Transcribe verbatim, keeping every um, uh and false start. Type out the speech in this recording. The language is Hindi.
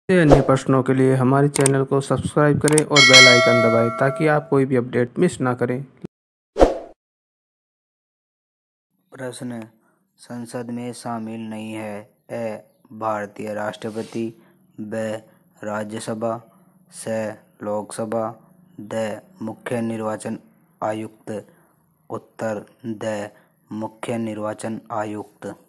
ऐसे अन्य प्रश्नों के लिए हमारे चैनल को सब्सक्राइब करें और बेल आइकन दबाएं ताकि आप कोई भी अपडेट मिस ना करें। प्रश्न: संसद में शामिल नहीं है। ए भारतीय राष्ट्रपति, ब राज्यसभा, स लोकसभा, द मुख्य निर्वाचन आयुक्त। उत्तर: द मुख्य निर्वाचन आयुक्त।